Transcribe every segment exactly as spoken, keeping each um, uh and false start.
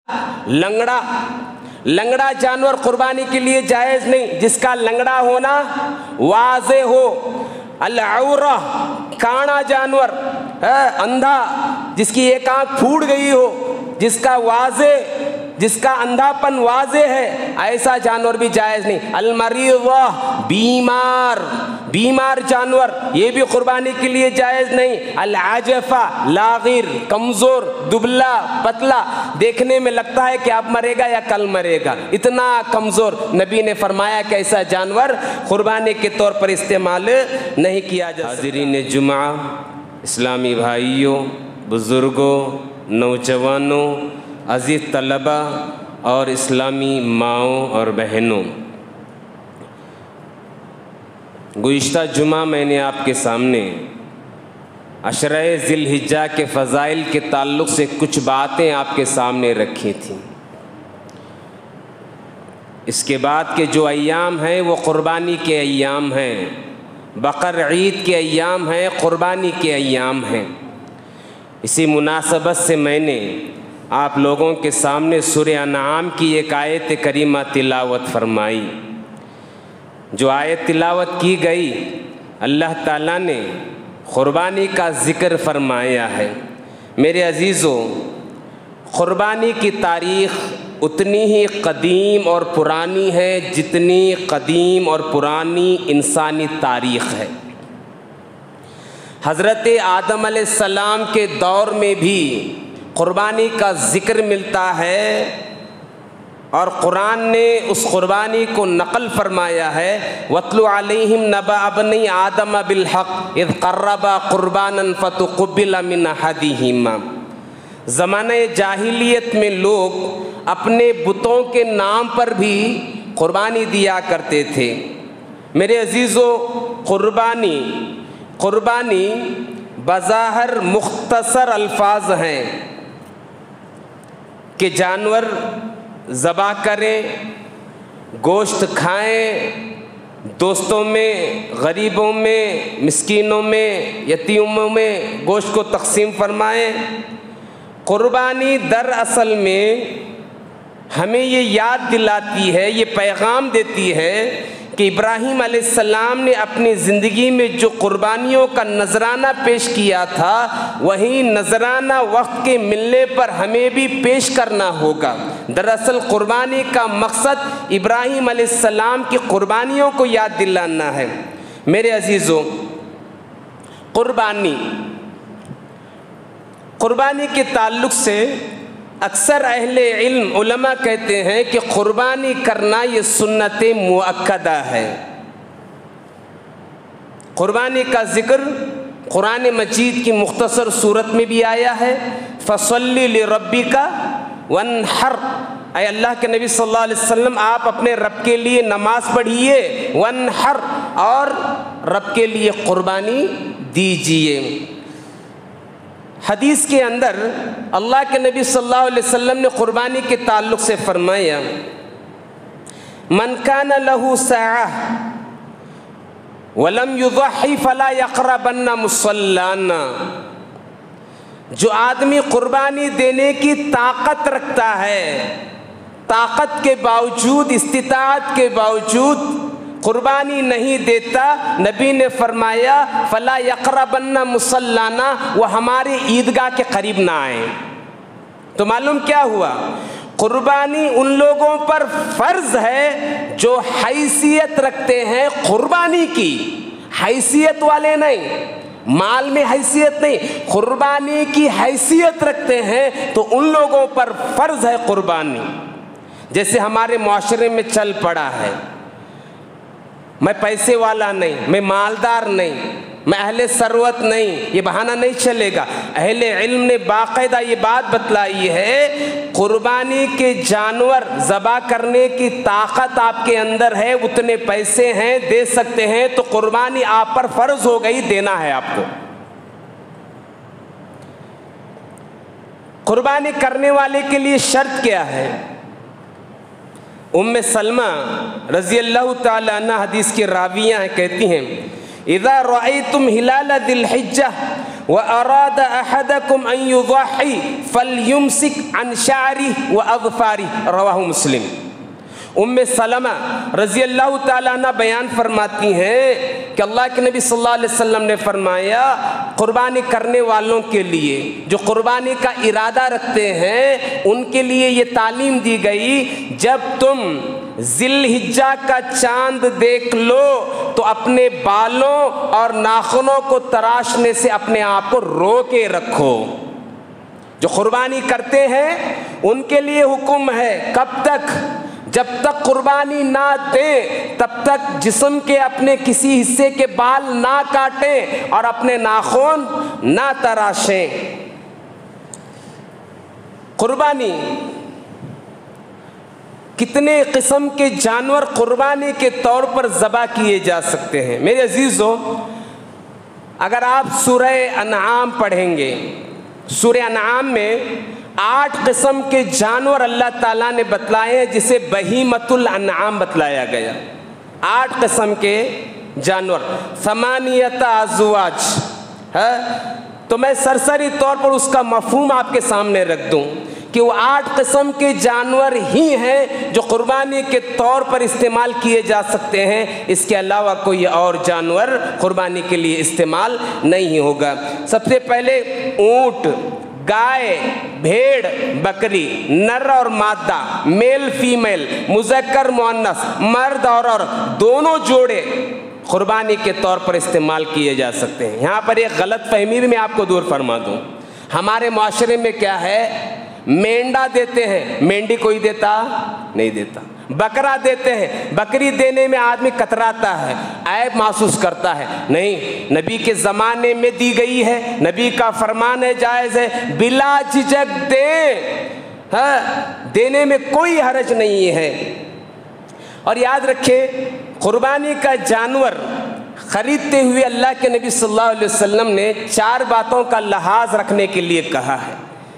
لنگڑا لنگڑا جانور قربانی کے لیے جائز نہیں، جس کا لنگڑا ہونا واضح ہو۔ العورہ کانا جانور، اندھا جس کی ایک آنکھ پھوٹ گئی ہو، جس کا واضح جس کا اندھا پن واضح ہے، ایسا جانور بھی جائز نہیں۔ المریضہ بیمار بیمار جانور، یہ بھی قربانی کے لیے جائز نہیں۔ العاجفہ لاغر کمزور دبلا پتلا، دیکھنے میں لگتا ہے کہ اب مرے گا یا کل مرے گا، اتنا کمزور، نبی نے فرمایا کہ ایسا جانور قربانی کے طور پر استعمال نہیں کیا جا سکتا۔ حاضرین جمعہ، اسلامی بھائیوں، بزرگوں، نوجوانوں، عزیز طلبہ اور اسلامی ماؤں اور بہنوں، گزشتہ جمعہ میں نے آپ کے سامنے عشرہ ذی الحجہ کے فضائل کے تعلق سے کچھ باتیں آپ کے سامنے رکھی تھیں۔ اس کے بعد کے جو ایام ہیں وہ قربانی کے ایام ہیں، بقر عید کے ایام ہیں، قربانی کے ایام ہیں۔ اسی مناسبت سے میں نے آپ لوگوں کے سامنے سورہ انعام کی ایک آیت کریمہ تلاوت فرمائی۔ جو آیت تلاوت کی گئی، اللہ تعالیٰ نے قربانی کا ذکر فرمایا ہے۔ میرے عزیزوں، قربانی کی تاریخ اتنی ہی قدیم اور پرانی ہے جتنی قدیم اور پرانی انسانی تاریخ ہے۔ حضرت آدم علیہ السلام کے دور میں بھی قربانی کا ذکر ملتا ہے، اور قرآن نے اس قربانی کو نقل فرمایا ہے۔ وَاتْلُ عَلَيْهِمْ نَبَأَ ابْنَيْ آدَمَ بِالْحَقِّ إِذْ قَرَّبَا قُرْبَانًا فَتُقُبِّلَ مِنْ أَحَدِهِمَا۔ زمانہ جاہلیت میں لوگ اپنے بتوں کے نام پر بھی قربانی دیا کرتے تھے۔ میرے عزیزو، قربانی قربانی بظاہر مختصر الفاظ ہیں کہ جانور ذبح کریں، گوشت کھائیں، دوستوں میں، غریبوں میں، مسکینوں میں، یتیموں میں گوشت کو تقسیم فرمائیں۔ قربانی دراصل میں ہمیں یہ یاد دلاتی ہے، یہ پیغام دیتی ہے کہ ابراہیم علیہ السلام نے اپنی زندگی میں جو قربانیوں کا نذرانہ پیش کیا تھا، وہی نذرانہ وقت کے ملنے پر ہمیں بھی پیش کرنا ہوگا۔ دراصل قربانی کا مقصد ابراہیم علیہ السلام کی قربانیوں کو یاد دلانا ہے۔ میرے عزیزوں، قربانی قربانی کے تعلق سے اکثر اہل علم علماء کہتے ہیں کہ قربانی کرنا یہ سنت مؤکدہ ہے۔ قربانی کا ذکر قرآن مجید کی مختصر صورت میں بھی آیا ہے۔ فَصَلِّ لِرَبِّكَ وَانْحَرْ، اے اللہ کے نبی صلی اللہ علیہ وسلم، آپ اپنے رب کے لیے نماز پڑھیے، وَانْحَرْ، اور رب کے لیے قربانی دیجیے۔ حدیث کے اندر اللہ کے نبی صلی اللہ علیہ وسلم نے قربانی کے تعلق سے فرمایا، من کان لہ ساعہ ولم یضحی فلا یقربن مصلانا، جو آدمی قربانی دینے کی طاقت رکھتا ہے، طاقت کے باوجود، استطاعت کے باوجود قربانی نہیں دیتا، نبی نے فرمایا فلا یقربن مصلانا، وہ ہماری عیدگاہ کے قریب نہ آئیں۔ تو معلوم کیا ہوا؟ قربانی ان لوگوں پر فرض ہے جو حیثیت رکھتے ہیں قربانی کی، حیثیت والے نہیں، مال میں حیثیت نہیں، قربانی کی حیثیت رکھتے ہیں تو ان لوگوں پر فرض ہے قربانی۔ جیسے ہمارے معاشرے میں چل پڑا ہے، میں پیسے والا نہیں، میں مالدار نہیں، میں اہل ثروت نہیں، یہ بہانہ نہیں چلے گا۔ اہل علم نے باقاعدہ یہ بات بتلائی ہے، قربانی کے جانور ذبح کرنے کی طاقت آپ کے اندر ہے، اتنے پیسے ہیں، دے سکتے ہیں، تو قربانی آپ پر فرض ہو گئی، دینا ہے آپ کو۔ قربانی کرنے والے کے لیے شرط کیا ہے؟ ام سلمہ رضی اللہ تعالی عنہ حدیث کی راویہ ہیں، کہتی ہیں اذا رأیتم ہلال ذی الحجہ وَأَرَادَ أَحَدَكُمْ أَن يُضَحِّي فَلْيُمْسِكْ عَنْ شَعْرِهِ وَأَظْفَارِهِ رواہ مسلم۔ ام سلمہ رضی اللہ تعالیٰ عنہ بیان فرماتی ہیں کہ اللہ کے نبی صلی اللہ علیہ وسلم نے فرمایا قربانی کرنے والوں کے لیے، جو قربانی کا ارادہ رکھتے ہیں، ان کے لیے یہ تعلیم دی گئی، جب تم ذی الحجہ کا چاند دیکھ لو تو اپنے بالوں اور ناخنوں کو تراشنے سے اپنے آپ کو روکے رکھو۔ جو قربانی کرتے ہیں ان کے لیے حکم ہے، کب تک؟ جب تک قربانی نہ دیں تب تک جسم کے اپنے کسی حصے کے بال نہ کاٹیں اور اپنے ناخن نہ تراشیں۔ قربانی کتنے قسم کے جانور قربانی کے طور پر ذبح کیے جا سکتے ہیں؟ میرے عزیزو، اگر آپ سورہ انعام پڑھیں گے، سورہ انعام میں آٹھ قسم کے جانور اللہ تعالیٰ نے بتلائے ہیں، جسے بہیمۃ الانعام بتلایا گیا۔ آٹھ قسم کے جانور، ثمانیۃ ازواج ہے۔ تو میں سرسری طور پر اس کا مفہوم آپ کے سامنے رکھ دوں کہ وہ آٹھ قسم کے جانور ہی ہیں جو قربانی کے طور پر استعمال کیے جا سکتے ہیں، اس کے علاوہ کوئی اور جانور قربانی کے لیے استعمال نہیں ہوگا۔ سب سے پہلے اونٹ، گائے، بھیڑ، بکری، نر اور مادہ، میل فیمیل، مذکر مؤنث، مرد اور عورت، دونوں جوڑے قربانی کے طور پر استعمال کیے جا سکتے ہیں۔ یہاں پر ایک غلط فہمی بھی میں آپ کو دور فرما دوں۔ ہمارے معاشرے میں کیا ہے، مینڈا دیتے ہیں، مینڈی کوئی دیتا نہیں دیتا۔ بکرا دیتے ہیں، بکری دینے میں آدمی کتراتا ہے، عیب محسوس کرتا ہے۔ نہیں، نبی کے زمانے میں دی گئی ہے، نبی کا فرمان ہے، جائز ہے، بلا جھجک دیں، ہاں دینے میں کوئی حرج نہیں ہے۔ اور یاد رکھیں، قربانی کا جانور خریدتے ہوئے اللہ کے نبی صلی اللہ علیہ وسلم نے چار باتوں کا لحاظ رکھنے کے لیے کہا ہے۔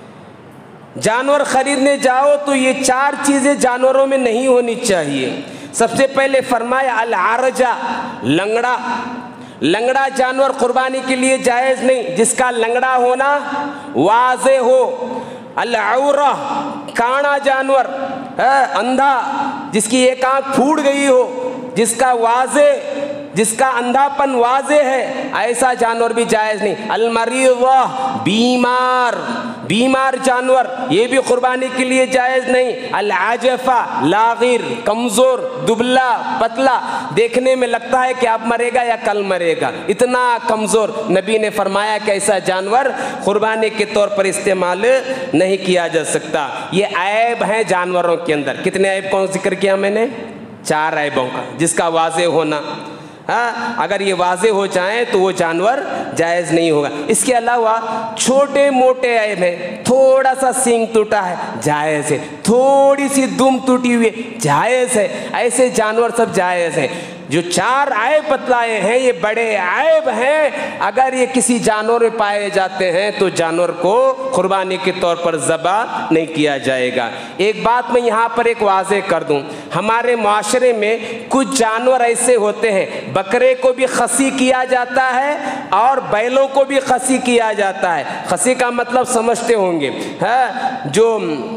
جانور خریدنے جاؤ تو یہ چار چیزیں جانوروں میں نہیں ہونی چاہیے۔ سب سے پہلے فرمایا العرجہ، لنگڑا۔ لنگڑا جانور قربانی کے لیے جائز نہیں، جس کا لنگڑا ہونا واضح ہو۔ العورہ، کانا جانور، اندھا، جس کی ایک آنکھ پھوٹ گئی ہو، جس کا واضح جس کا اندھا پن واضح ہے، ایسا جانور بھی جائز نہیں۔ المریضہ، بیمار بیمار جانور، یہ بھی قربانی کے لیے جائز نہیں۔ العاجفہ، لاغر، کمزور، دبلا پتلا، دیکھنے میں لگتا ہے کہ اب مرے گا یا کل مرے گا، اتنا کمزور، نبی نے فرمایا کہ ایسا جانور قربانی کے طور پر استعمال نہیں کیا جا سکتا۔ یہ عیب ہیں جانوروں کے اندر۔ کتنے عیب کو ذکر کیا میں نے؟ چار عیبوں کا، جس کا واضح ہونا، ہاں اگر یہ واضح ہو جائیں تو وہ جانور جائز نہیں ہوگا۔ اس کے علاوہ چھوٹے موٹے عیب ہیں، تھوڑا سا سینگ ٹوٹا ہے جائز ہے، تھوڑی سی دم ٹوٹی ہوئی جائز ہے، ایسے جانور سب جائز ہیں۔ جو چار عیب بتلائے ہیں یہ بڑے عیب ہیں، اگر یہ کسی جانور میں پائے جاتے ہیں تو جانور کو قربانی کے طور پر ذبح نہیں کیا جائے گا۔ ایک بات میں یہاں پر ایک واضح کر دوں، ہمارے معاشرے میں کچھ جانور ایسے ہوتے ہیں، بکرے کو بھی خصی کیا جاتا ہے اور بیلوں کو بھی خصی کیا جاتا ہے۔ خصی کا مطلب سمجھتے ہوں گے، ہاں جو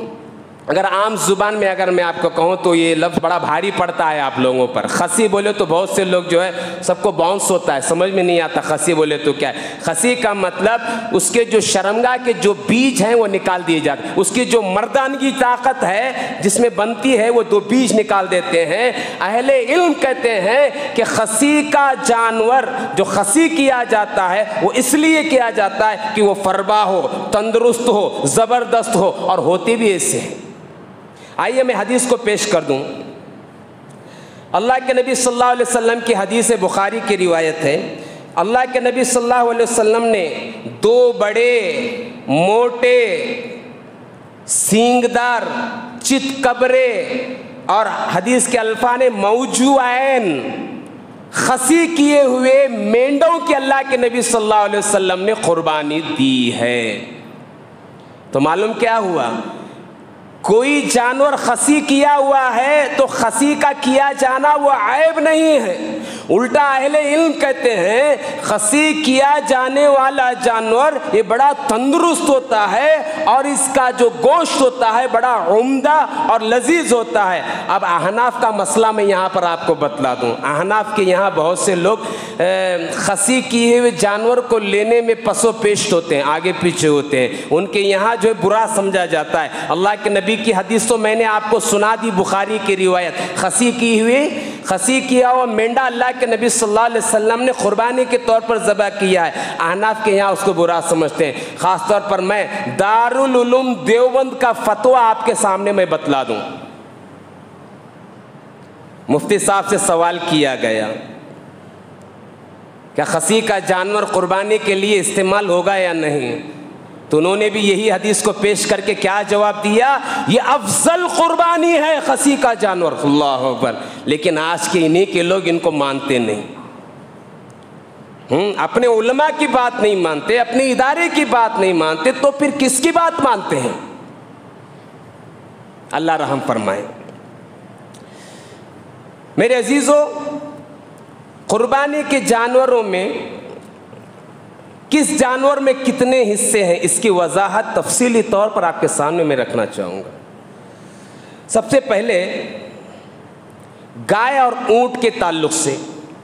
اگر عام زبان میں اگر میں آپ کو کہوں تو یہ لفظ بڑا بھاری پڑتا ہے آپ لوگوں پر۔ خصی بولے تو بہت سے لوگ جو ہے سب کو باؤنس ہوتا ہے، سمجھ میں نہیں آتا خصی بولے تو کیا ہے۔ خصی کا مطلب اس کے جو شرمگاہ کے جو بیج ہیں وہ نکال دیے جاتے ہیں، اس کی جو مردانگی طاقت ہے جس میں بنتی ہے وہ دو بیج نکال دیتے ہیں۔ اہل علم کہتے ہیں کہ خصی کا جانور جو خصی کیا جاتا ہے وہ اس لیے کیا جاتا ہے کہ وہ فربا ہو، تندرست ہو، زبردست ہو، اور ہوتی بھی ایسے ہیں۔ آئیے میں حدیث کو پیش کر دوں۔ اللہ کے نبی صلی اللہ علیہ وسلم کی حدیث بخاری کی روایت ہے، اللہ کے نبی صلی اللہ علیہ وسلم نے دو بڑے موٹے سینگدار چت کبرے اور حدیث کے الفاظ موجوعین خصی کیے ہوئے مینڈوں کی اللہ کے نبی صلی اللہ علیہ وسلم نے قربانی دی ہے۔ تو معلوم کیا ہوا، کوئی جانور خسی کیا ہوا ہے تو خسی کا کیا جانا وہ عیب نہیں ہے، الٹا اہل علم کہتے ہیں خسی کیا جانے والا جانور یہ بڑا تندرست ہوتا ہے اور اس کا جو گوشت ہوتا ہے بڑا عمدہ اور لذیذ ہوتا ہے۔ اب احناف کا مسئلہ میں یہاں پر آپ کو بتلا دوں، احناف کے یہاں بہت سے لوگ خسی کیے ہوئے جانور کو لینے میں پس و پیش ہوتے ہیں، آگے پیچھے ہوتے ہیں، ان کے یہاں جو ہے برا سمجھا جاتا ہے۔ اللہ کے نبی کی حدیث تو میں نے آپ کو سنا دی، بخاری کی روایت، خسی کی ہوئی خسی کیا ہوا مینڈا اللہ کے نبی صلی اللہ علیہ وسلم نے قربانی کے طور پر ذبح کیا ہے، احناف کے یہاں اس کو برا سمجھتے ہیں۔ خاص طور پر میں دارالعلوم دیوبند کا فتویٰ آپ کے سامنے میں بتلا دوں۔ مفتی صاحب سے سوال کیا گیا کیا خسی کا جانور قربانی کے لیے استعمال ہوگا یا نہیں، تو انہوں نے بھی یہی حدیث کو پیش کر کے کیا جواب دیا، یہ افضل قربانی ہے خسی کا جانور، اللہ اکبر۔ لیکن آج کے انہی کے لوگ ان کو مانتے نہیں، ہم اپنے علماء کی بات نہیں مانتے، اپنے ادارے کی بات نہیں مانتے، تو پھر کس کی بات مانتے ہیں؟ اللہ رحم فرمائے۔ میرے عزیزو، قربانی کے جانوروں میں کس جانور میں کتنے حصے ہیں اس کی وضاحت تفصیلی طور پر آپ کے سامنے میں رکھنا چاہوں گا۔ سب سے پہلے گائے اور اونٹ کے تعلق سے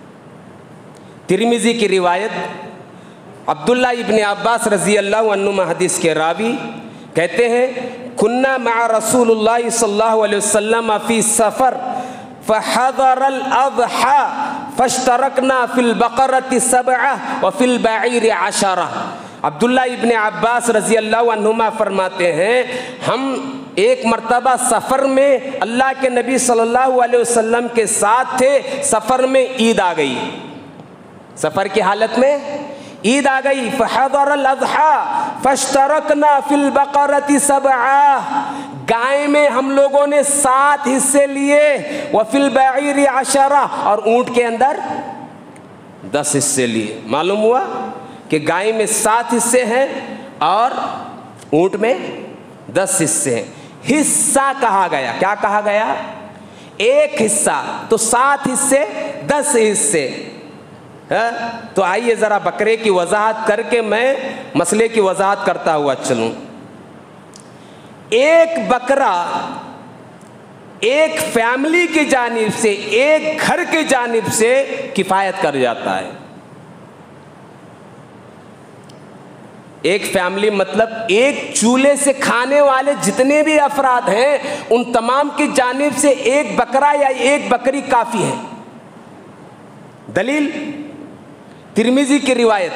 ترمذی کی روایت، عبداللہ ابن عباس رضی اللہ عنہما حدیث کے راوی کہتے ہیں کنا مع رسول اللہ صلی اللہ علیہ وسلم فی سفر فحضر الاضحى فاشترکنا فی البقرۃ سبعہ وفی البعیر عشرہ۔ عبداللہ ابن عباس رضی اللہ عنہما فرماتے ہیں ہم ایک مرتبہ سفر میں اللہ کے نبی صلی اللہ علیہ وسلم کے ساتھ تھے، سفر میں عید آ گئی، سفر کی حالت میں عید آ گئی، فحضر الاضحى فاشترکنا فی البقرۃ سبعہ، گائے میں ہم لوگوں نے سات حصے لیے، وفی البعیر عشرہ، اور اونٹ کے اندر دس حصے لیے۔ معلوم ہوا کہ گائے میں سات حصے ہیں اور اونٹ میں دس حصے ہیں۔ حصہ کہا گیا، کیا کہا گیا؟ ایک حصہ، تو سات حصے دس حصے۔ تو آئیے ذرا بکرے کی وضاحت کر کے میں مسئلے کی وضاحت کرتا ہوا چلوں۔ ایک بکرا ایک فیملی کی جانب سے، ایک گھر کی جانب سے کفایت کر جاتا ہے۔ ایک فیملی مطلب ایک چولہے سے کھانے والے جتنے بھی افراد ہیں ان تمام کی جانب سے ایک بکرا یا ایک بکری کافی ہے۔ دلیل ترمذی کی روایت،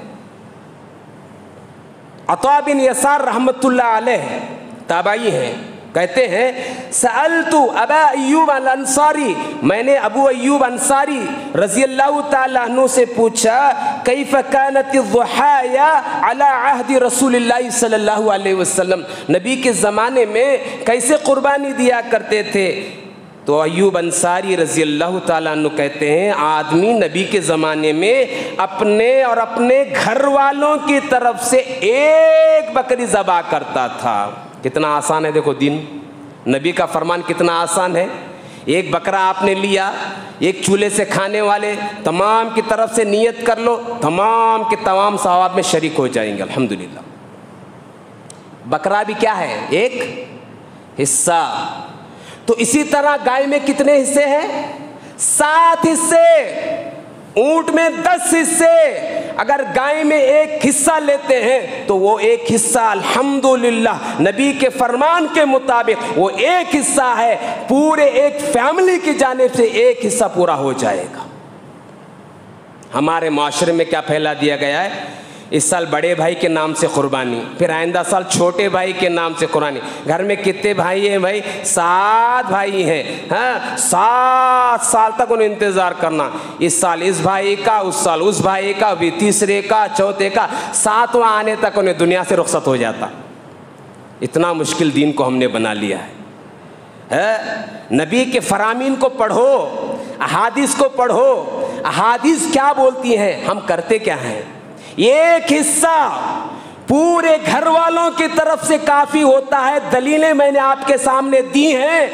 عطاء بن یسار رحمت اللہ علیہ تابعی ہیں، کہتے ہیں سألت ابا ایوب الانصاری، میں نے ابو ایوب انصاری رضی اللہ تعالیٰ عنہ سے پوچھا کیف کانت الضحایا علی عہد رسول اللہ صلی اللہ علیہ وسلم، نبی کے زمانے میں کیسے قربانی دیا کرتے تھے؟ تو ایوب انصاری رضی اللہ تعالیٰ عنہ کہتے ہیں آدمی نبی کے زمانے میں اپنے اور اپنے گھر والوں کی طرف سے ایک بکری ذبح کرتا تھا۔ کتنا آسان ہے، دیکھو دین نبی کا فرمان کتنا آسان ہے۔ ایک بکرا آپ نے لیا، ایک چولہے سے کھانے والے تمام کی طرف سے نیت کر لو، تمام کے تمام ثواب میں شریک ہو جائیں گے الحمدللہ۔ بکرا بھی کیا ہے؟ ایک حصہ۔ تو اسی طرح گائے میں کتنے حصے ہیں؟ سات حصے، اونٹ میں دس حصے۔ اگر گائے میں ایک حصہ لیتے ہیں تو وہ ایک حصہ الحمدللہ نبی کے فرمان کے مطابق وہ ایک حصہ ہے، پورے ایک فیملی کی جانب سے ایک حصہ پورا ہو جائے گا۔ ہمارے معاشرے میں کیا پھیلا دیا گیا ہے، اس سال بڑے بھائی کے نام سے قربانی، پھر آئندہ سال چھوٹے بھائی کے نام سے قربانی۔ گھر میں کتنے بھائی ہیں بھائی؟ سات بھائی ہیں، ہاں سات سال تک انہیں انتظار کرنا، اس سال اس بھائی کا، اس سال اس بھائی کا، بھی تیسرے کا، چوتھے کا، ساتواں آنے تک انہیں دنیا سے رخصت ہو جاتا۔ اتنا مشکل دین کو ہم نے بنا لیا ہے۔ نبی کے فرامین کو پڑھو، احادیث کو پڑھو، احادیث کیا بولتی ہیں، ہم کرتے کیا ہیں؟ ایک حصہ پورے گھر والوں کی طرف سے کافی ہوتا ہے. دلیلیں میں نے آپ کے سامنے دی ہیں,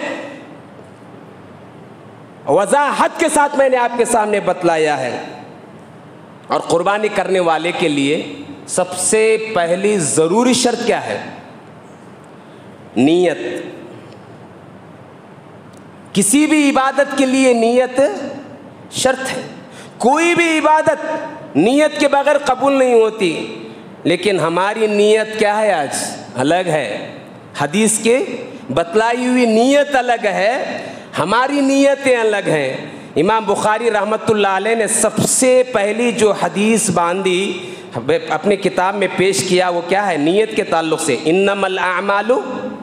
وضاحت کے ساتھ میں نے آپ کے سامنے بتلایا ہے. اور قربانی کرنے والے کے لیے سب سے پہلی ضروری شرط کیا ہے؟ نیت. کسی بھی عبادت کے لیے نیت شرط ہے. کوئی بھی عبادت نیت کے بغیر قبول نہیں ہوتی. لیکن ہماری نیت کیا ہے؟ آج الگ ہے. حدیث کے بتلائی ہوئی نیت الگ ہے, ہماری نیتیں الگ ہیں. امام بخاری رحمۃ اللہ علیہ نے سب سے پہلی جو حدیث باندھی اپنی کتاب میں پیش کیا وہ کیا ہے؟ نیت کے تعلق سے. انما الاعمال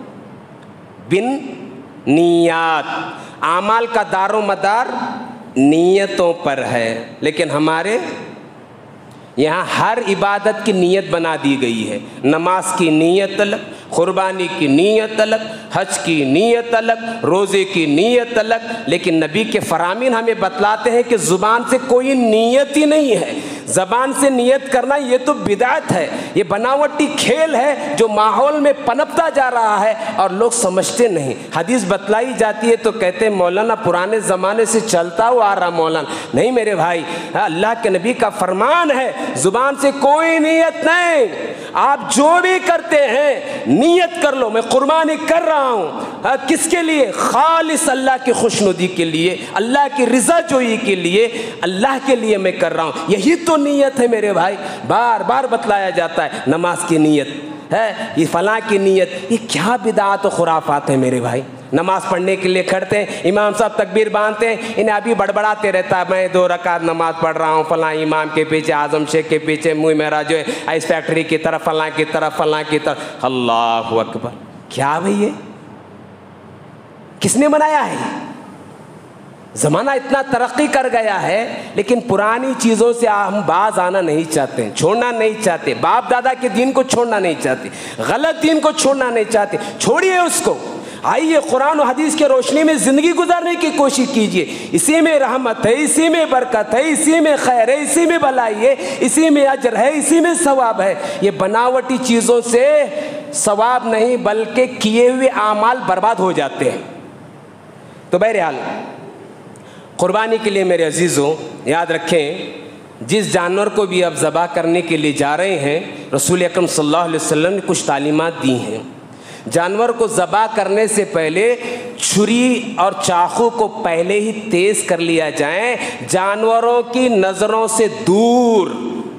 بالنیات. اعمال کا دار و مدار نیتوں پر ہے. لیکن ہمارے یہاں ہر عبادت کی نیت بنا دی گئی ہے. نماز کی نیت الگ, قربانی کی نیت الگ, حج کی نیت الگ, روزے کی نیت الگ. لیکن نبی کے فرامین ہمیں بتلاتے ہیں کہ زبان سے کوئی نیت ہی نہیں ہے. زبان سے نیت کرنا یہ تو بدعت ہے, یہ بناوٹی کھیل ہے جو ماحول میں پنپتا جا رہا ہے اور لوگ سمجھتے نہیں. حدیث بتلائی جاتی ہے تو کہتے ہیں مولانا پرانے زمانے سے چلتا ہوا آ رہا. مولانا نہیں میرے بھائی, اللہ کے نبی کا فرمان ہے زبان سے کوئی نیت نہیں. آپ جو بھی کرتے ہیں نیت کر لو, میں قربانی کر رہا ہوں. کس کے لیے؟ خالص اللہ کی خوشنودی کے لیے, اللہ کی رضا جوئی کے لیے, اللہ کے لیے میں کر رہا ہوں. یہی تو نیت ہے میرے بھائی. بار بار بتلایا جاتا ہے نماز کی نیت ہے, یہ فلاں کی نیت. یہ کیا بدعات و خرافات ہیں میرے بھائی. نماز پڑھنے کے لیے کھڑتے ہیں, امام صاحب تکبیر باندھتے ہیں, انہیں ابھی بڑبڑاتے رہتا ہے میں دو رکعت نماز پڑھ رہا ہوں فلاں امام کے پیچھے, اعظم شیخ کے پیچھے, منہ میرا جو ہے آئس فیکٹری کی طرف, فلاں کی طرف, فلاں کی طرف. اللہ اکبر. کیا بھئی یہ کس نے بنایا ہے؟ زمانہ اتنا ترقی کر گیا ہے لیکن پرانی چیزوں سے ہم باز آنا نہیں چاہتے ہیں, چھوڑنا نہیں چاہتے. باپ دادا کے دین کو چھوڑنا نہیں چاہتے, غلط دین کو چھوڑنا نہیں چاہتے. چھوڑیے اس کو, آئیے قرآن و حدیث کے روشنی میں زندگی گزارنے کی کوشش کیجیے. اسی میں رحمت ہے, اسی میں برکت ہے, اسی میں خیر ہے, اسی میں بھلائی ہے, اسی میں اجر ہے, اسی میں ثواب ہے. یہ بناوٹی چیزوں سے ثواب نہیں بلکہ کیے ہوئے اعمال برباد ہو جاتے ہیں. تو بہرحال قربانی کے لیے میرے عزیزوں یاد رکھیں, جس جانور کو بھی آپ ذبح کرنے کے لیے جا رہے ہیں رسول اکرم صلی اللہ علیہ وسلم نے کچھ تعلیمات دی ہیں. جانور کو ذبح کرنے سے پہلے چھری اور چاقو کو پہلے ہی تیز کر لیا جائے, جانوروں کی نظروں سے دور.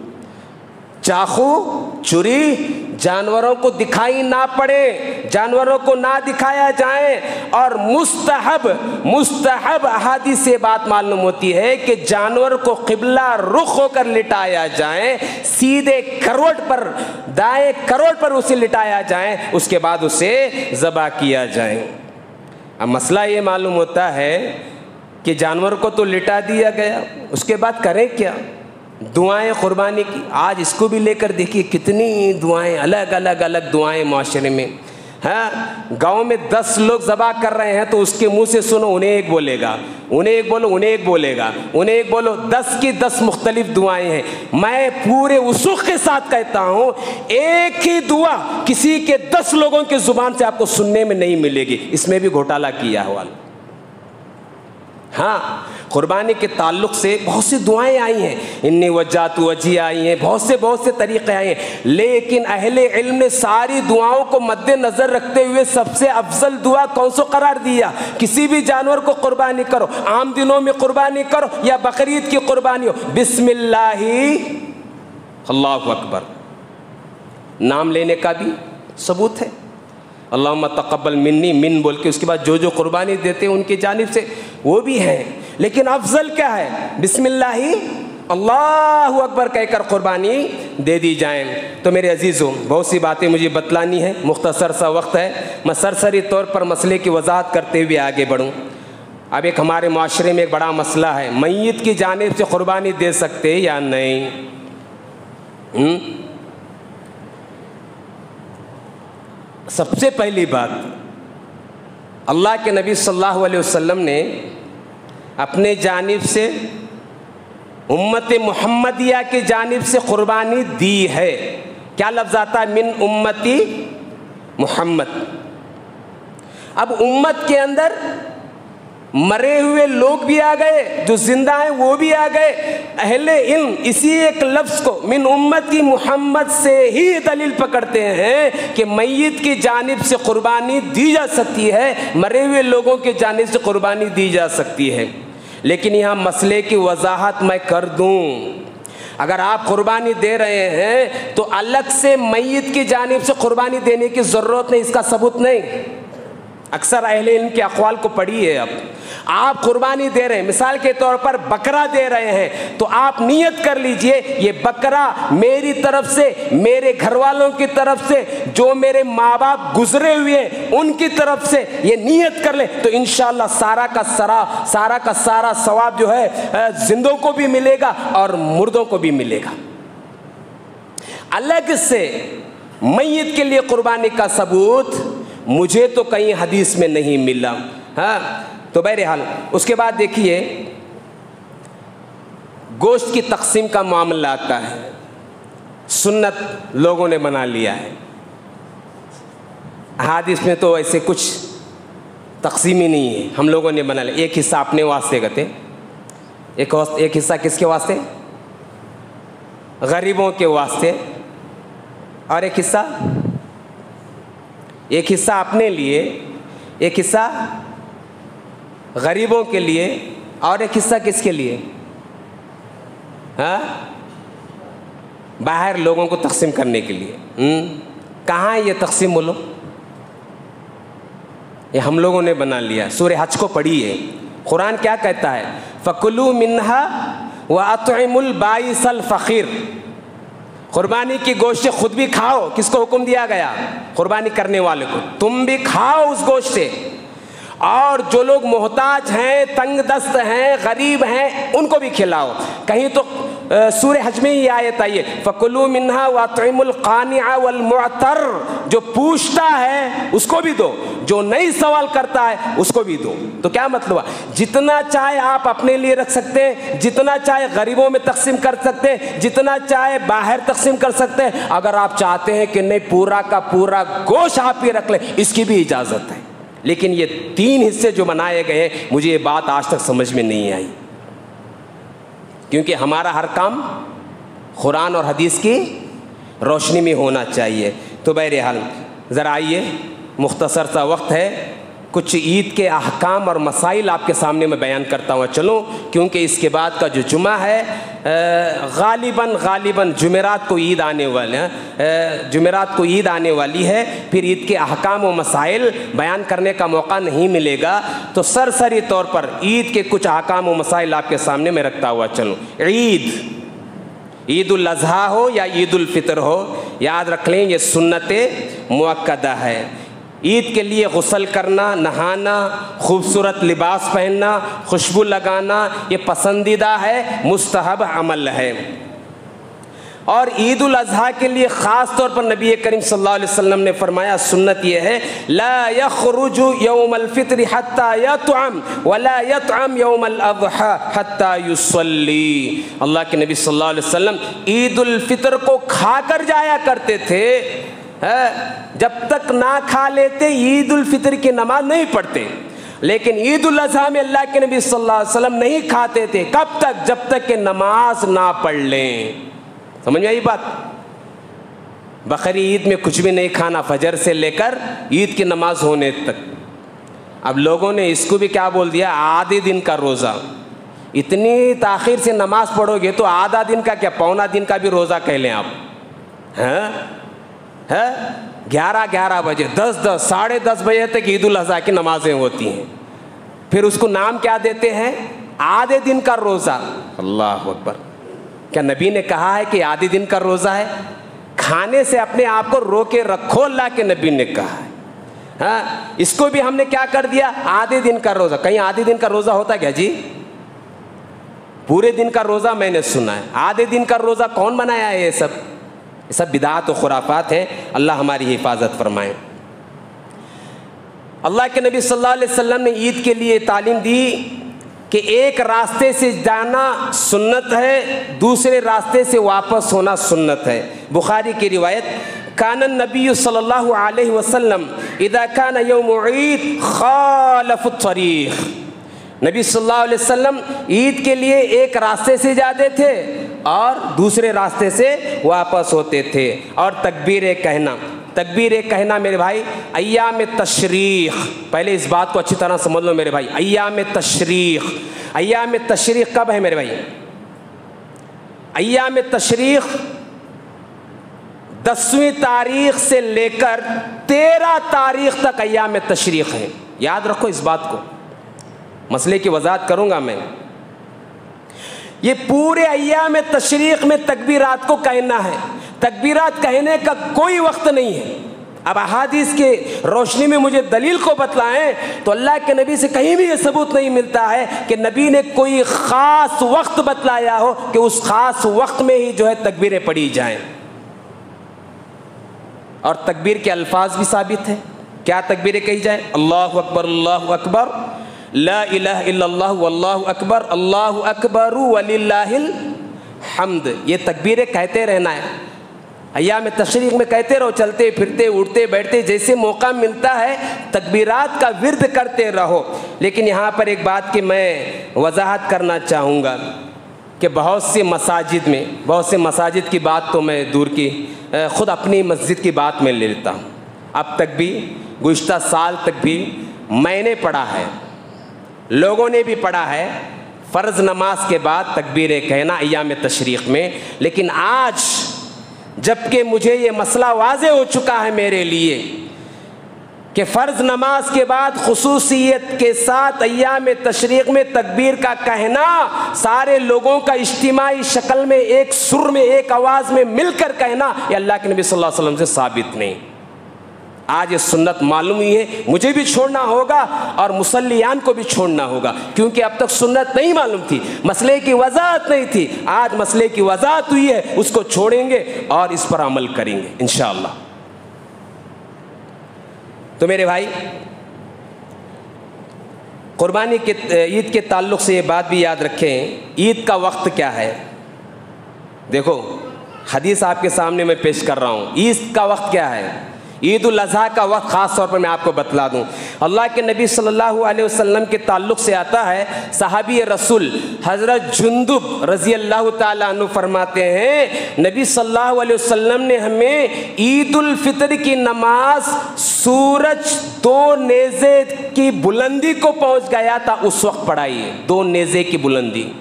چاقو چھری جانوروں کو دکھائی نہ پڑے, جانوروں کو نہ دکھایا جائے. اور مستحب مستحب احادیث سے بات معلوم ہوتی ہے کہ جانور کو قبلہ رخ ہو کر لٹایا جائے, سیدھے کروٹ پر, دائیں کروٹ پر اسے لٹایا جائے, اس کے بعد اسے ذبح کیا جائے. اب مسئلہ یہ معلوم ہوتا ہے کہ جانور کو تو لٹا دیا گیا, اس کے بعد کریں کیا؟ دعائیں قربانی کی. آج اس کو بھی لے کر دیکھیے کتنی دعائیں, الگ الگ الگ دعائیں معاشرے میں. ہاں گاؤں میں دس لوگ ذبح کر رہے ہیں تو اس کے منہ سے سنو, انہیں ایک بولے گا, انہیں ایک بولو, انہیں ایک بولے گا, انہیں ایک بولو. دس کی دس مختلف دعائیں ہیں. میں پورے وثوق کے ساتھ کہتا ہوں ایک ہی دعا کسی کے دس لوگوں کی زبان سے آپ کو سننے میں نہیں ملے گی. اس میں بھی گھوٹالہ کیا ہوا. ہاں قربانی کے تعلق سے بہت سی دعائیں آئی ہیں, انی وجہت وجہی آئی ہیں, بہت سے بہت سے طریقے آئے ہیں. لیکن اہل علم نے ساری دعاؤں کو مد نظر رکھتے ہوئے سب سے افضل دعا کون سو قرار دیا؟ کسی بھی جانور کو قربانی کرو, عام دنوں میں قربانی کرو یا بقرعید کی قربانی ہو, بسم اللہ اللہ اکبر نام لینے کا بھی ثبوت ہے. اللہم تقبل منی, من بول کے اس کے بعد جو جو قربانی دیتے ہیں ان کی جانب سے وہ بھی ہیں. لیکن افضل کیا ہے؟ بسم اللہ اللہ اکبر کہہ کر قربانی دے دی جائیں. تو میرے عزیزوں بہت سی باتیں مجھے بتلانی ہیں, مختصر سا وقت ہے, میں سرسری طور پر مسئلے کی وضاحت کرتے ہوئے آگے بڑھوں. اب ایک ہمارے معاشرے میں ایک بڑا مسئلہ ہے, میت کی جانب سے قربانی دے سکتے یا نہیں؟ ہم؟ سب سے پہلی بات, اللہ کے نبی صلی اللہ علیہ وسلم نے اپنے جانب سے امت محمدیہ کی جانب سے قربانی دی ہے. کیا لفظ آتا ہے؟ من امتی محمد. اب امت کے اندر مرے ہوئے لوگ بھی آ گئے، جو زندہ ہیں وہ بھی آ گئے. اہل علم اسی ایک لفظ کو من امتی محمد سے ہی دلیل پکڑتے ہیں کہ میت کی جانب سے قربانی دی جا سکتی ہے، مرے ہوئے لوگوں کی جانب سے قربانی دی جا سکتی ہے. لیکن یہاں مسئلے کی وضاحت میں کر دوں. اگر آپ قربانی دے رہے ہیں تو الگ سے میت کی جانب سے قربانی دینے کی ضرورت نہیں، اس کا ثبوت نہیں. اکثر اہل علم کے اقوال کو پڑھیے. اب آپ قربانی دے رہے ہیں، مثال کے طور پر بکرا دے رہے ہیں، تو آپ نیت کر لیجئے یہ بکرا میری طرف سے، میرے گھر والوں کی طرف سے، جو میرے ماں باپ گزرے ہوئے ہیں ان کی طرف سے، یہ نیت کر لیں تو انشاءاللہ سارا کا سارا سارا کا سارا ثواب جو ہے زندوں کو بھی ملے گا اور مردوں کو بھی ملے گا. الگ سے میت کے لیے قربانی کا ثبوت مجھے تو کہیں حدیث میں نہیں ملا. ہاں تو بہرحال اس کے بعد دیکھیے گوشت کی تقسیم کا معاملہ آتا ہے. سنت لوگوں نے بنا لیا ہے، حدیث میں تو ایسے کچھ تقسیم ہی نہیں ہے، ہم لوگوں نے بنا لیا. ایک حصہ اپنے واسطے کرتے، ایک ایک حصہ کس کے واسطے؟ غریبوں کے واسطے، اور ایک حصہ ایک حصہ اپنے لیے، ایک حصہ غریبوں کے لیے، اور ایک حصہ کس کے لیے؟ ہاں باہر لوگوں کو تقسیم کرنے کے لیے. ہم کہاں ہے یہ تقسیم؟ بولو. یہ ہم لوگوں نے بنا لیا. سورہ حج کو پڑھیے، قرآن کیا کہتا ہے؟ فَكُلُوا مِنْهَا وَأَطْعِمُوا الْبَائِسَ الْفَقِيرَ. قربانی کی گوشت خود بھی کھاؤ. کس کو حکم دیا گیا؟ قربانی کرنے والے کو. تم بھی کھاؤ اس گوشت سے، اور جو لوگ محتاج ہیں، تنگ دست ہیں، غریب ہیں، ان کو بھی کھلاؤ. کہیں تو سورہ حج میں یہ آیت آئی ہے فَكُلُوا مِنْهَا وَأَطْعِمُوا الْقَانِعَ وَالْمُعْتَرَّ. جو پوچھتا ہے اس کو بھی دو، جو نہیں سوال کرتا ہے اس کو بھی دو. تو کیا مطلب ہے؟ جتنا چاہے آپ اپنے لیے رکھ سکتے ہیں، جتنا چاہے غریبوں میں تقسیم کر سکتے ہیں، جتنا چاہے باہر تقسیم کر سکتے ہیں. اگر آپ چاہتے ہیں کہ نہیں پورا کا پورا گوشت آپ ہی رکھ لیں، اس کی بھی اجازت ہے. لیکن یہ تین حصے جو بنائے گئے ہیں، مجھے یہ بات آج تک سمجھ میں نہیں آئی، کیونکہ ہمارا ہر کام قرآن اور حدیث کی روشنی میں ہونا چاہیے. تو بہرحال ذرا آئیے، مختصر سا وقت ہے، کچھ عید کے احکام اور مسائل آپ کے سامنے میں بیان کرتا ہوں چلوں، کیونکہ اس کے بعد کا جو جمعہ ہے غالباً غالباً جمعرات کو عید آنے والے ہیں جمعرات کو عید آنے والی ہے. پھر عید کے احکام و مسائل بیان کرنے کا موقع نہیں ملے گا، تو سرسری طور پر عید کے کچھ احکام و مسائل آپ کے سامنے میں رکھتا ہوا چلوں. عید، عید الاضحیٰ ہو یا عید الفطر ہو، یاد رکھ لیں یہ سنت مؤکدہ ہے. عید کے لیے غسل کرنا، نہانا، خوبصورت لباس پہننا، خوشبو لگانا، یہ پسندیدہ ہے، مستحب عمل ہے. اور عید الاضحیٰ کے لیے خاص طور پر نبی کریم صلی اللہ علیہ وسلم نے فرمایا، سنت یہ ہے لا یخرج یوم الفطر حتی یطعم ولا یطعم یوم الاضحیٰ حتی یصلی. اللہ کے نبی صلی اللہ علیہ وسلم عید الفطر کو کھا کر جایا کرتے تھے، جب تک نہ کھا لیتے عید الفطر کی نماز نہیں پڑھتے. لیکن عید الاضحیٰ میں اللہ کے نبی صلی اللہ علیہ وسلم نہیں کھاتے تھے. کب تک؟ جب تک کہ نماز نہ پڑھ لیں. سمجھ میں آئی بات؟ بقرعید عید میں کچھ بھی نہیں کھانا فجر سے لے کر عید کی نماز ہونے تک. اب لوگوں نے اس کو بھی کیا بول دیا؟ آدھے دن کا روزہ. اتنی تاخیر سے نماز پڑھو گے تو آدھا دن کا کیا پونا دن کا بھی روزہ کہہ لیں آپ. ہاں ہے گیارہ گیارہ بجے، دس دس ساڑھے دس بجے تک عید الاضحیٰ کی نمازیں ہوتی ہیں. پھر اس کو نام کیا دیتے ہیں؟ آدھے دن کا روزہ. اللہ اکبر! کیا نبی نے کہا ہے کہ آدھے دن کا روزہ ہے؟ کھانے سے اپنے آپ کو روکے رکھو، اللہ کے نبی نے کہا ہے. ہاں اس کو بھی ہم نے کیا کر دیا؟ آدھے دن کا روزہ. کہیں آدھے دن کا روزہ ہوتا کیا جی؟ پورے دن کا روزہ میں نے سنا ہے. آدھے دن کا روزہ کون بنایا ہے؟ یہ سب یہ سب بدعات و خرافات ہیں. اللہ ہماری حفاظت فرمائے. اللہ کے نبی صلی اللہ علیہ وسلم نے عید کے لیے تعلیم دی کہ ایک راستے سے جانا سنت ہے، دوسرے راستے سے واپس ہونا سنت ہے۔ بخاری کی روایت، کان النبی صلی اللہ علیہ وسلم اذا کان یوم عید خالف الطریق، نبی صلی اللہ علیہ وسلم عید کے لیے ایک راستے سے جاتے تھے اور دوسرے راستے سے واپس ہوتے تھے۔ اور تکبیر کہنا، تکبیر کہنا میرے بھائی ایام تشریق، پہلے اس بات کو اچھی طرح سمجھ لو میرے بھائی، ایام تشریق، ایام تشریق کب ہے میرے بھائی؟ ایام تشریق دسویں تاریخ سے لے کر تیرہ تاریخ تک ایام تشریق ہیں، یاد رکھو اس بات کو، مسئلے کی وضاحت کروں گا میں۔ یہ پورے ایام تشریق میں تکبیرات کو کہنا ہے، تکبیرات کہنے کا کوئی وقت نہیں ہے۔ اب احادیث کے روشنی میں مجھے دلیل کو بتلائیں تو اللہ کے نبی سے کہیں بھی یہ ثبوت نہیں ملتا ہے کہ نبی نے کوئی خاص وقت بتلایا ہو کہ اس خاص وقت میں ہی جو ہے تکبیریں پڑھی جائیں۔ اور تکبیر کے الفاظ بھی ثابت ہیں، کیا تکبیریں کہی جائیں؟ اللہ اکبر، اللہ اکبر، لا الہ الا اللہ واللہ اکبر، اللہ اکبر وللہ الحمد، یہ تکبیریں کہتے رہنا ہے۔ ایام تشریق میں کہتے رہو، چلتے پھرتے اٹھتے بیٹھتے جیسے موقع ملتا ہے تکبیرات کا ورد کرتے رہو۔ لیکن یہاں پر ایک بات کی میں وضاحت کرنا چاہوں گا کہ بہت سی مساجد میں، بہت سے مساجد کی بات تو میں دور کی، خود اپنی مسجد کی بات میں لے لیتا ہوں۔ اب تک بھی، گزشتہ سال تک بھی میں نے پڑھا ہے، لوگوں نے بھی پڑھا ہے، فرض نماز کے بعد تکبیریں کہنا ایام تشریق میں۔ لیکن آج جبکہ مجھے یہ مسئلہ واضح ہو چکا ہے میرے لیے کہ فرض نماز کے بعد خصوصیت کے ساتھ ایام تشریق میں تکبیر کا کہنا، سارے لوگوں کا اجتماعی شکل میں ایک سر میں ایک آواز میں مل کر کہنا، یہ اللہ کے نبی صلی اللہ علیہ وسلم سے ثابت نہیں۔ آج یہ سنت معلوم ہوئی ہے، مجھے بھی چھوڑنا ہوگا اور مصلیان کو بھی چھوڑنا ہوگا، کیونکہ اب تک سنت نہیں معلوم تھی، مسئلے کی وضاحت نہیں تھی۔ آج مسئلے کی وضاحت ہوئی ہے، اس کو چھوڑیں گے اور اس پر عمل کریں گے انشاءاللہ۔ تو میرے بھائی، قربانی کے عید کے تعلق سے یہ بات بھی یاد رکھیں، عید کا وقت کیا ہے؟ دیکھو حدیث آپ کے سامنے میں پیش کر رہا ہوں، عید کا وقت کیا ہے؟ عید الاضحیٰ کا وقت خاص طور پر میں آپ کو بتلا دوں، اللہ کے نبی صلی اللہ علیہ وسلم کے تعلق سے آتا ہے، صحابی رسول حضرت جندب رضی اللہ تعالیٰ عنہ فرماتے ہیں، نبی صلی اللہ علیہ وسلم نے ہمیں عید الفطر کی نماز سورج دو نیزے کی بلندی کو پہنچ گیا تھا اس وقت پڑھائی ہے، دو نیزے کی بلندی۔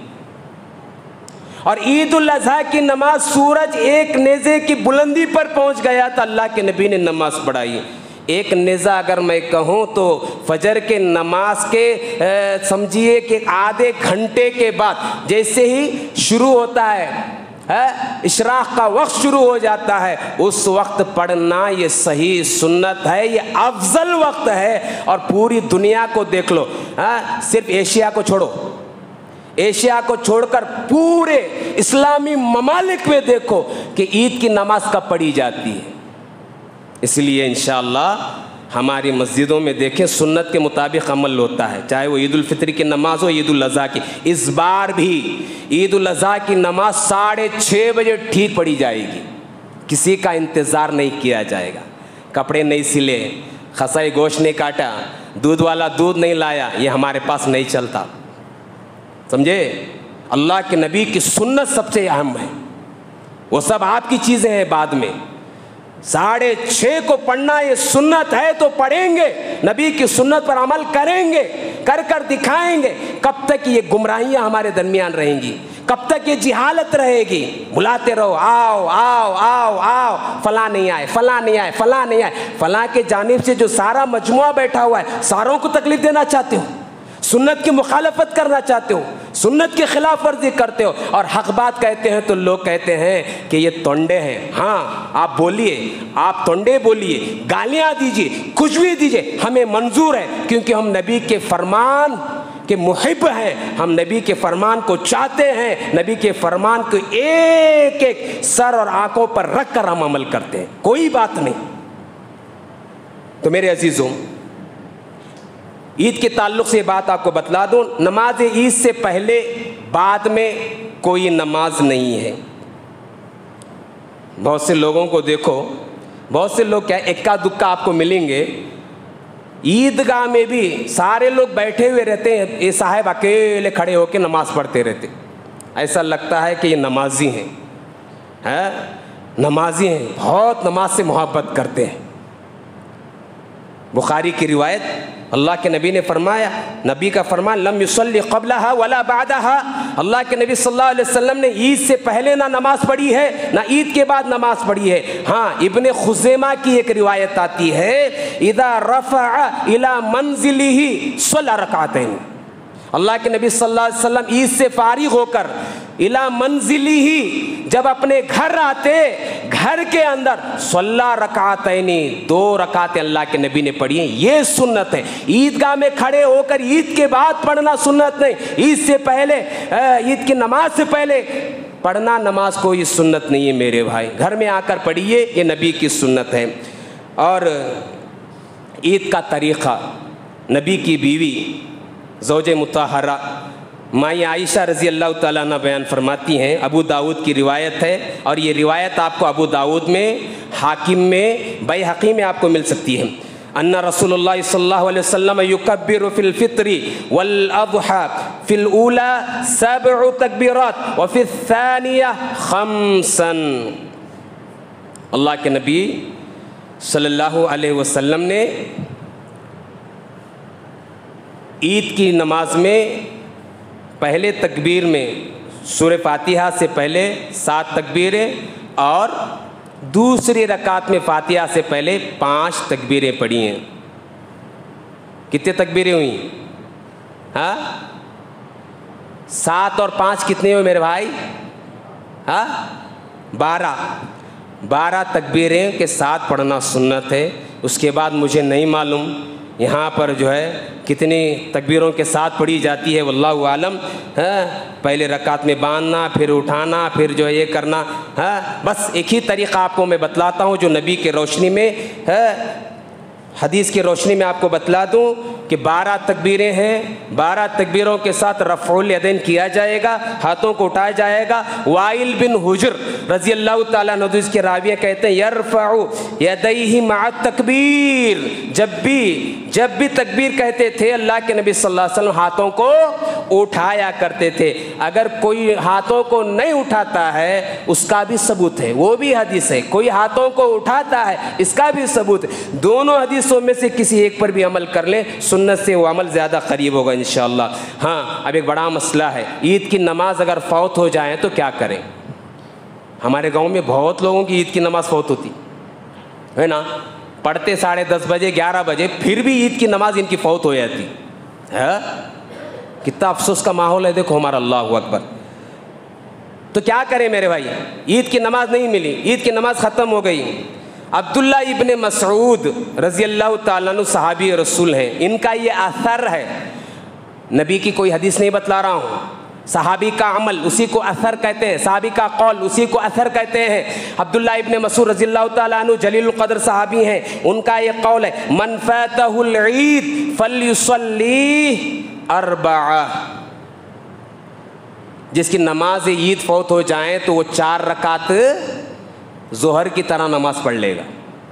اور عید الاضحیٰ کی نماز سورج ایک نیزے کی بلندی پر پہنچ گیا تھا، اللہ کے نبی نے نماز پڑھائی۔ ایک نیزہ اگر میں کہوں تو فجر کے نماز کے سمجھیے کہ آدھے گھنٹے کے بعد جیسے ہی شروع ہوتا ہے، اشراق کا وقت شروع ہو جاتا ہے، اس وقت پڑھنا یہ صحیح سنت ہے، یہ افضل وقت ہے۔ اور پوری دنیا کو دیکھ لو، صرف ایشیا کو چھوڑو، ایشیا کو چھوڑ کر پورے اسلامی ممالک میں دیکھو کہ عید کی نماز کب پڑھی جاتی ہے۔ اس لیے انشاءاللہ ہماری مسجدوں میں دیکھیں سنت کے مطابق عمل ہوتا ہے، چاہے وہ عید الفطر کی نماز ہو، عید الاضحیٰ کی۔ اس بار بھی عید الاضحیٰ کی نماز ساڑھے چھ بجے ٹھیک پڑھی جائے گی، کسی کا انتظار نہیں کیا جائے گا، کپڑے نہیں سلے، خسائی گوشت نہیں کاٹا، دودھ والا دودھ نہیں لایا، یہ ہمارے پاس نہیں چلتا، سمجھے؟ اللہ کے نبی کی سنت سب سے اہم ہے، وہ سب آپ کی چیزیں ہیں بعد میں۔ ساڑھے چھ کو پڑھنا یہ سنت ہے تو پڑھیں گے، نبی کی سنت پر عمل کریں گے، کر کر دکھائیں گے۔ کب تک یہ گمراہیاں ہمارے درمیان رہیں گی؟ کب تک یہ جہالت رہے گی؟ بلاتے رہو، آؤ آؤ آؤ آؤ، فلاں نہیں آئے، فلاں نہیں آئے، فلاں نہیں آئے، فلاں کے جانب سے جو سارا مجموعہ بیٹھا ہوا ہے ساروں کو تکلیف دینا چاہتے ہو، سنت کی مخالفت کرنا چاہتے ہو، سنت کی خلاف ورزی کرتے ہو، اور حق بات کہتے ہیں تو لوگ کہتے ہیں کہ یہ تونڈے ہیں۔ ہاں آپ بولیے، آپ تونڈے بولیے، گالیاں دیجیے، کچھ بھی دیجیے، ہمیں منظور ہے، کیونکہ ہم نبی کے فرمان کے محب ہیں، ہم نبی کے فرمان کو چاہتے ہیں، نبی کے فرمان کو ایک ایک سر اور آنکھوں پر رکھ کر ہم عمل کرتے ہیں، کوئی بات نہیں۔ تو میرے عزیزوں، عید کے تعلق سے یہ بات آپ کو بتلا دوں، نماز عید سے پہلے بعد میں کوئی نماز نہیں ہے۔ بہت سے لوگوں کو دیکھو، بہت سے لوگ کیا اکا دکا آپ کو ملیں گے، عیدگاہ میں بھی سارے لوگ بیٹھے ہوئے رہتے ہیں، یہ صاحب اکیلے کھڑے ہو کے نماز پڑھتے رہتے، ایسا لگتا ہے کہ یہ نمازی ہیں، ہے نمازی ہیں، بہت نماز سے محبت کرتے ہیں۔ بخاری کی روایت، اللہ کے نبی نے فرمایا، نبی کا فرمان لم یصلی قبلہا ولا بعدہا، اللہ کے نبی صلی اللہ علیہ وسلم نے عید سے پہلے نہ نماز پڑھی ہے نہ عید کے بعد نماز پڑھی ہے۔ ہاں ابن خزیمہ کی ایک روایت آتی ہے، اذا رفع الى منزلہ صلی رکعتین، اللہ کے نبی صلی اللہ علیہ وسلم عید سے فارغ ہو کر الی منزلہ، جب اپنے گھر آتے، گھر کے اندر صلی رکعتین، دو رکعتیں اللہ کے نبی نے پڑھی ہیں، یہ سنت ہے۔ عیدگاہ میں کھڑے ہو کر عید کے بعد پڑھنا سنت نہیں، عید سے پہلے، عید کی نماز سے پہلے پڑھنا نماز کوئی سنت نہیں ہے میرے بھائی، گھر میں آ کر پڑھیے، یہ نبی کی سنت ہے۔ اور عید کا طریقہ، نبی کی بیوی زوج مطہرہ مائی عائشہ رضی اللہ تعالیٰ عنہ بیان فرماتی ہیں، ابو داود کی روایت ہے، اور یہ روایت آپ کو ابو داود میں، حاکم میں، بیہقی میں آپ کو مل سکتی ہے، ان رسول اللہ صلی اللہ علیہ وسلم یکبر فی الفطر والاضحى فی الاولی سبع تکبیرات وفی الثانیہ خمسا، اللہ کے نبی صلی اللہ علیہ وسلم نے عید کی نماز میں پہلے تکبیر میں سورہ فاتحہ سے پہلے سات تکبیریں، اور دوسری رکعت میں فاتحہ سے پہلے پانچ تکبیریں پڑھی ہیں۔ کتنے تکبیریں ہوئیں؟ ہاں سات اور پانچ کتنے ہوئے میرے بھائی؟ ہاں بارہ، بارہ تکبیریں کے ساتھ پڑھنا سنت ہے۔ اس کے بعد مجھے نہیں معلوم یہاں پر جو ہے کتنی تکبیروں کے ساتھ پڑھی جاتی ہے، واللہ عالم۔ ہاں پہلے رکعت میں باندھنا، پھر اٹھانا، پھر جو ہے یہ کرنا، ہاں بس ایک ہی طریقہ آپ کو میں بتلاتا ہوں جو نبی کے روشنی میں ہے، حدیث کی روشنی میں آپ کو بتلا دوں کہ بارہ تکبیریں ہیں، بارہ تکبیروں کے ساتھ رفع الیدین کیا جائے گا، ہاتھوں کو اٹھایا جائے گا۔ وائل بن حجر رضی اللہ تعالیٰ عنہ اس کے راویہ کہتے ہیں، یرفع یدیہ مع التکبیر، جب بھی جب بھی تکبیر کہتے تھے اللہ کے نبی صلی اللہ علیہ وسلم ہاتھوں کو اٹھایا کرتے تھے۔ اگر کوئی ہاتھوں کو نہیں اٹھاتا ہے اس کا بھی ثبوت ہے، وہ بھی حدیث ہے، کوئی ہاتھوں کو اٹھاتا ہے اس کا بھی ثبوت ہے، دونوں حدیثوں میں سے کسی ایک پر بھی عمل کر لیں، سنت سے وہ عمل زیادہ قریب ہوگا انشاءاللہ۔ ہاں اب ایک بڑا مسئلہ ہے، عید کی نماز اگر فوت ہو جائے تو کیا کریں؟ ہمارے گاؤں میں بہت لوگوں کی عید کی نماز فوت ہوتی ہے نا، پڑھتے ساڑھے دس بجے گیارہ بجے، پھر بھی عید کی نماز ان کی فوت ہو جاتی ہے۔ کتنا افسوس کا ماحول ہے دیکھو ہمارا، اللہ اکبر۔ تو کیا کریں میرے بھائی؟ عید کی نماز نہیں ملی، عید کی نماز ختم ہو گئی۔ عبداللہ ابن مسعود رضی اللہ تعالیٰ عنہ صحابی رسول ہیں، ان کا یہ اثر ہے، نبی کی کوئی حدیث نہیں بتلا رہا ہوں، صحابی کا عمل اسی کو اثر کہتے ہیں، صحابی کا قول اسی کو اثر کہتے ہیں۔ عبداللہ ابن مسعود رضی اللہ تعالیٰ عنہ جلیل القدر صحابی ہیں، ان کا یہ قول ہے، من فاتہ العید فلیصلی اربعہ، جس کی نماز عید فوت ہو جائیں تو وہ چار رکعت ظہر کی طرح نماز پڑھ لے گا۔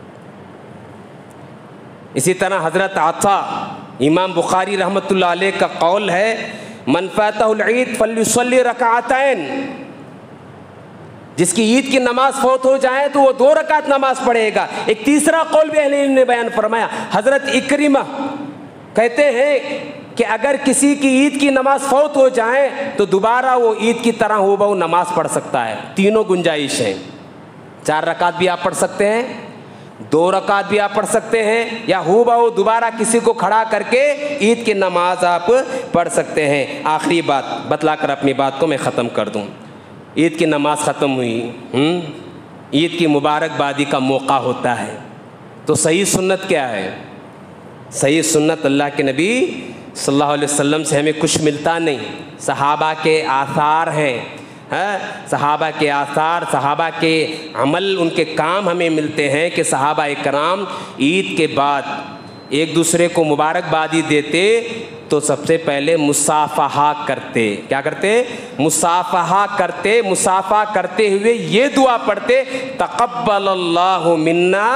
اسی طرح حضرت عطا امام بخاری رحمۃ اللہ علیہ کا قول ہے، من فاتہ العید فلیصلی رکعتین، جس کی عید کی نماز فوت ہو جائے تو وہ دو رکعت نماز پڑھے گا۔ ایک تیسرا قول بھی اہل علم نے بیان فرمایا، حضرت اکرمہ کہتے ہیں کہ اگر کسی کی عید کی نماز فوت ہو جائے تو دوبارہ وہ عید کی طرح ہو بہو نماز پڑھ سکتا ہے۔ تینوں گنجائش ہیں، چار رکعت بھی آپ پڑھ سکتے ہیں، دو رکعت بھی آپ پڑھ سکتے ہیں، یا ہو بہو دوبارہ کسی کو کھڑا کر کے عید کی نماز آپ پڑھ سکتے ہیں۔ آخری بات بتلا کر اپنی بات کو میں ختم کر دوں، عید کی نماز ختم ہوئی، ہم عید کی مبارکبادی کا موقع ہوتا ہے، تو صحیح سنت کیا ہے؟ صحیح سنت اللہ کے نبی صلی اللہ علیہ وسلم سے ہمیں کچھ ملتا نہیں، صحابہ کے آثار ہیں، ہاں صحابہ کے آثار، صحابہ کے عمل، ان کے کام ہمیں ملتے ہیں کہ صحابہ کرام عید کے بعد ایک دوسرے کو مبارکبادی دیتے تو سب سے پہلے مصافحہ کرتے. کیا کرتے؟ مصافحہ کرتے. مصافحہ کرتے ہوئے یہ دعا پڑھتے تقبل اللہ منا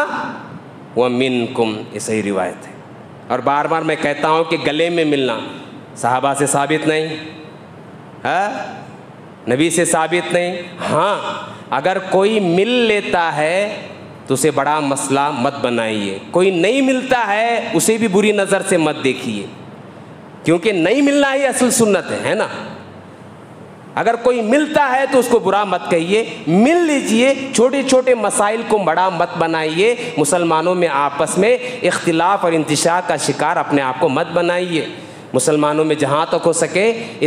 ومنکم. یہ صحیح روایت ہے. اور بار بار میں کہتا ہوں کہ گلے میں ملنا صحابہ سے ثابت نہیں، ہاں نبی سے ثابت نہیں. ہاں اگر کوئی مل لیتا ہے تو اسے بڑا مسئلہ مت بنائیے. کوئی نہیں ملتا ہے اسے بھی بری نظر سے مت دیکھیے، کیونکہ نہیں ملنا ہی اصل سنت ہے ہے نا. اگر کوئی ملتا ہے تو اس کو برا مت کہیے، مل لیجئے. چھوٹے چھوٹے مسائل کو بڑا مت بنائیے. مسلمانوں میں آپس میں اختلاف اور انتشار کا شکار اپنے آپ کو مت بنائیے. مسلمانوں میں جہاں تک ہو سکے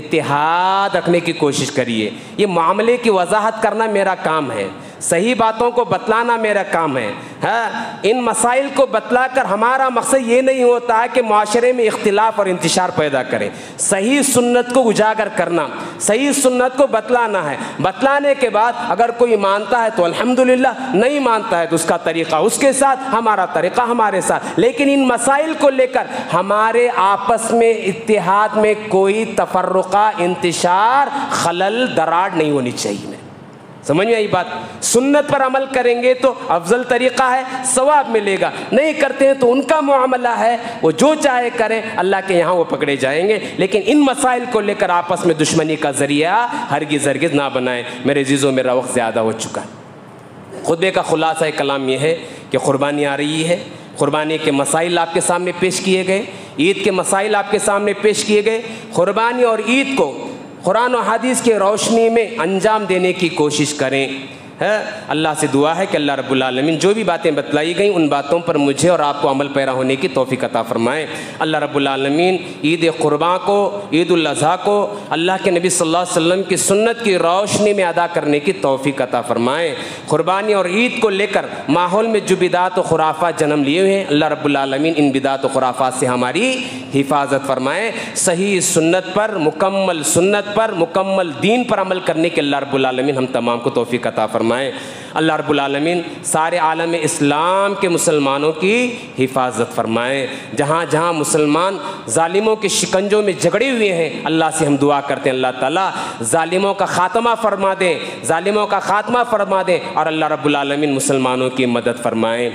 اتحاد رکھنے کی کوشش کریے. یہ معاملے کی وضاحت کرنا میرا کام ہے، صحیح باتوں کو بتلانا میرا کام ہے. ہاں ان مسائل کو بتلا کر ہمارا مقصد یہ نہیں ہوتا ہے کہ معاشرے میں اختلاف اور انتشار پیدا کریں. صحیح سنت کو اجاگر کرنا، صحیح سنت کو بتلانا ہے. بتلانے کے بعد اگر کوئی مانتا ہے تو الحمدللہ، نہیں مانتا ہے تو اس کا طریقہ اس کے ساتھ، ہمارا طریقہ ہمارے ساتھ. لیکن ان مسائل کو لے کر ہمارے آپس میں اتحاد میں کوئی تفرقہ، انتشار، خلل، دراڑ نہیں ہونی چاہیے. سمجھ میں آئی بات؟ سنت پر عمل کریں گے تو افضل طریقہ ہے، ثواب ملے گا. نہیں کرتے ہیں تو ان کا معاملہ ہے، وہ جو چاہے کریں، اللہ کے یہاں وہ پکڑے جائیں گے. لیکن ان مسائل کو لے کر آپس میں دشمنی کا ذریعہ ہرگز ہرگز نہ بنائیں. میرے عزیزوں میرا وقت زیادہ ہو چکا ہے. خطبے کا خلاصہ کلام یہ ہے کہ قربانی آ رہی ہے. قربانی کے مسائل آپ کے سامنے پیش کیے گئے، عید کے مسائل آپ کے سامنے پیش کیے گئے. قربانی اور عید کو قرآن و حدیث کے روشنی میں انجام دینے کی کوشش کریں. ہے اللہ سے دعا ہے کہ اللہ رب العالمین جو بھی باتیں بتلائی گئیں ان باتوں پر مجھے اور آپ کو عمل پیرا ہونے کی توفیق عطا فرمائیں. اللہ رب العالمین عید قرباں کو، عید الاضحیٰ کو اللہ کے نبی صلی اللہ علیہ وسلم کی سنت کی روشنی میں ادا کرنے کی توفیق عطا فرمائیں. قربانی اور عید کو لے کر ماحول میں جو بدعات و خرافات جنم لیے ہوئے ہیں اللہ رب العالمین ان بدعات و خرافات سے ہماری حفاظت فرمائیں. صحیح سنت پر، مکمل سنت پر، مکمل دین پر عمل کرنے کے اللہ رب العالمین ہم تمام کو توفیق عطا فرمائیں. اللہ رب العالمین سارے عالم اسلام کے مسلمانوں کی حفاظت فرمائیں. جہاں جہاں مسلمان ظالموں کے شکنجوں میں جھگڑے ہوئے ہیں اللہ سے ہم دعا کرتے ہیں اللہ تعالیٰ ظالموں کا خاتمہ فرما دیں، ظالموں کا خاتمہ فرما دیں اور اللہ رب العالمین مسلمانوں کی مدد فرمائیں.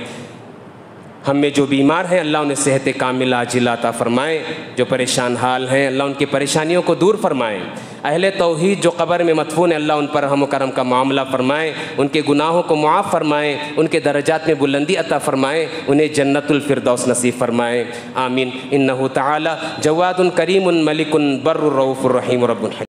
ہم میں جو بیمار ہیں اللہ انہیں صحت کاملہ عاجلہ عطا فرمائیں. جو پریشان حال ہیں اللہ ان کی پریشانیوں کو دور فرمائیں. اہل توحید جو قبر میں مدفون ہیں اللہ ان پر رحم و کرم کا معاملہ فرمائیں. ان کے گناہوں کو معاف فرمائیں، ان کے درجات میں بلندی عطا فرمائیں، انہیں جنت الفردوس نصیب فرمائیں. آمین. انہ تعالی جواد کریم ملک بر رؤوف الرحیم رب الحکیم.